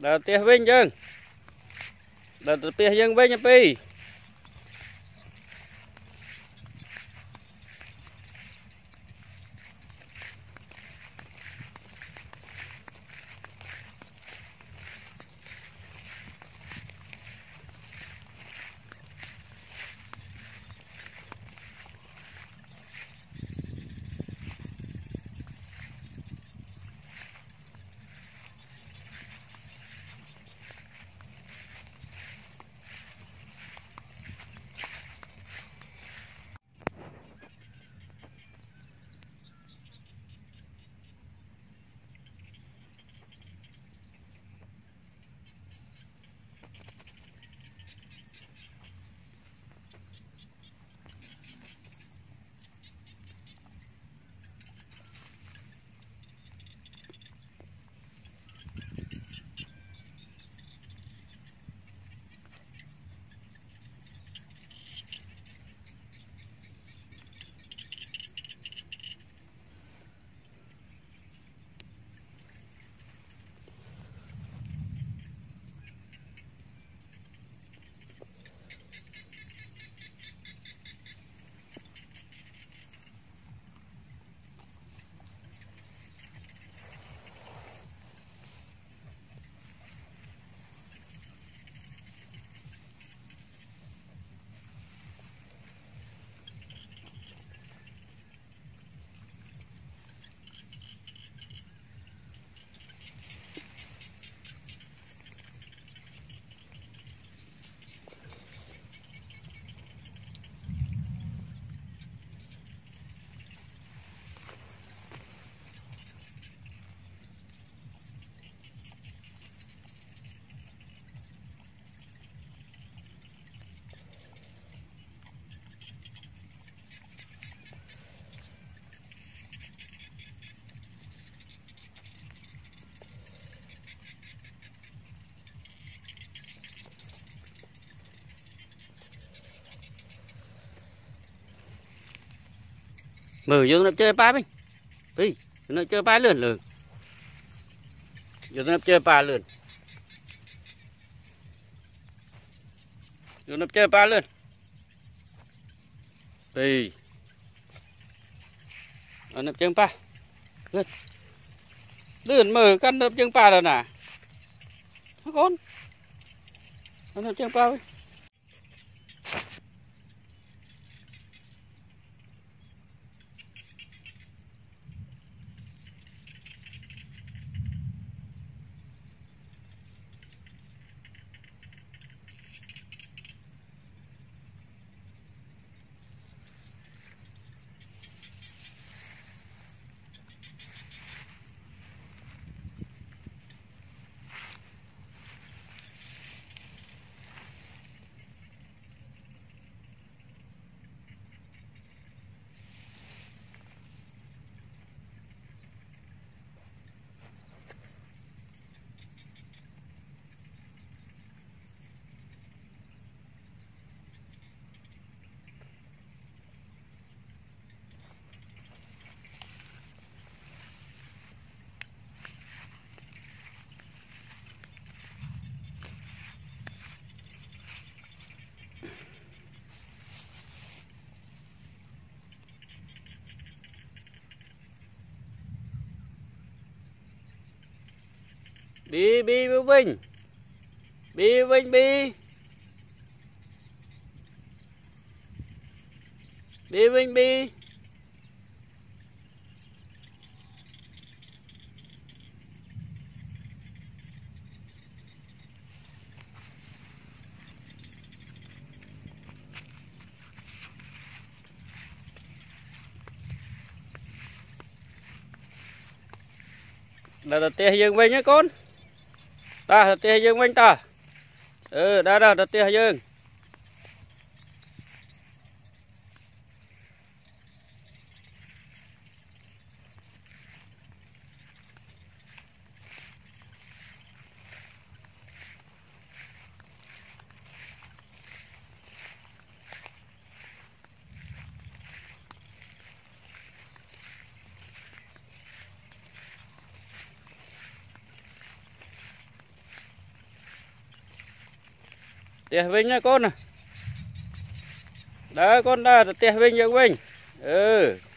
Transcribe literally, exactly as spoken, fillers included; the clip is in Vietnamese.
đợt tia vinh dương đợt tia dương vinh pi mở dương nó chơi ba mình đi nó chơi ba lượn lượn dương nó chơi ba lượn dương nó chơi ba lượn đi nó chơi ba lượn lượn mở căn nó chơi ba rồi nè nó con nó chơi ba bi bi vinh bi vinh bi bi vinh bi là đặt tia dương vinh nhá con ta đặt tia dương vinh ta ừ đã đã đặt tia dương Tỉa vinh nha con nè. Đó con đó, tỉa vinh dựng vinh. Ừ.